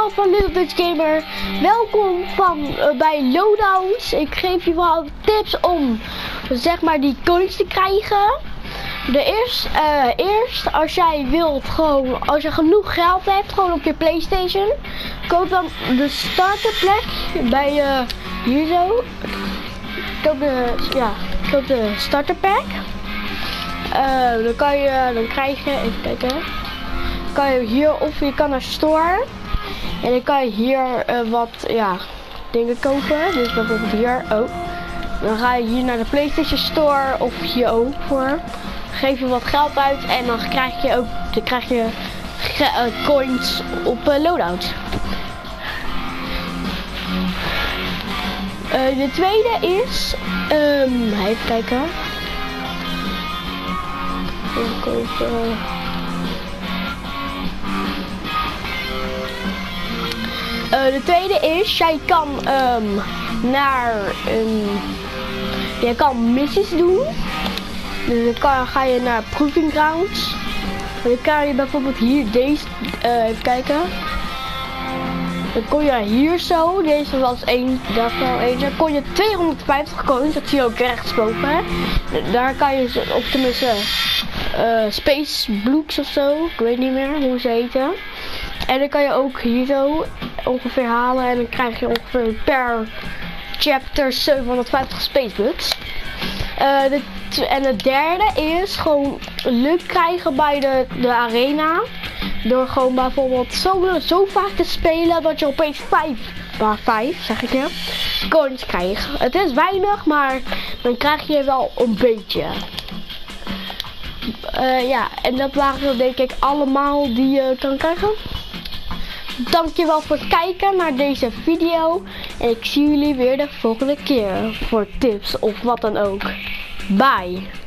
allemaal van Little Dutch Gamer. Welkom bij Loadouts. Ik geef je wel tips om zeg maar die coins te krijgen. Eerst als jij wilt als je genoeg geld hebt gewoon op je PlayStation, koop dan de starterplek bij hier zo. Koop de starterpack. Dan krijg je, even kijken. Kan je hier of je kan naar store en dan kan je hier wat dingen kopen. Dus bijvoorbeeld hier ook. Dan ga je hier naar de PlayStation Store of hier ook voor. Geef je wat geld uit en dan krijg je coins op loadout. De tweede is even kijken. Even kopen. De tweede is, jij kan je kan missies doen. Dus dan ga je naar Proving Grounds. Dan kan je bijvoorbeeld hier deze, even kijken. Dan kon je hier zo, deze was één, daarvan één. Dan kon je 250 coins, dat zie je ook rechtsboven. Daar kan je op tenminste Space Blooks of zo, ik weet niet meer hoe ze heten. En dan kan je ook hier zo ongeveer halen en dan krijg je ongeveer per chapter 750 spacebucks. En de derde is gewoon luck krijgen bij de arena. Door gewoon bijvoorbeeld zo vaak te spelen dat je opeens 5 zeg ik je, coins krijgt. Het is weinig, maar dan krijg je wel een beetje. En dat waren denk ik allemaal die je kan krijgen. Dankjewel voor het kijken naar deze video. En ik zie jullie weer de volgende keer voor tips of wat dan ook. Bye!